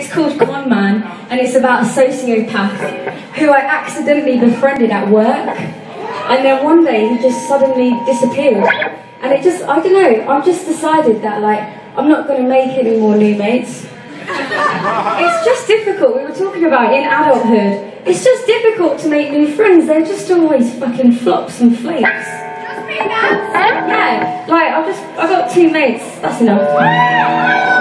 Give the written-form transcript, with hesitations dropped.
It's called Con Man, and it's about a sociopath who I accidentally befriended at work. And then one day he just suddenly disappeared. And it just, I don't know, I've just decided that, like, I'm not going to make any more new mates. It's just difficult. We were talking about in adulthood. It's just difficult to make new friends. They're just always fucking flops and flakes. Just me, that. Yeah, like I've got 2 mates. That's enough.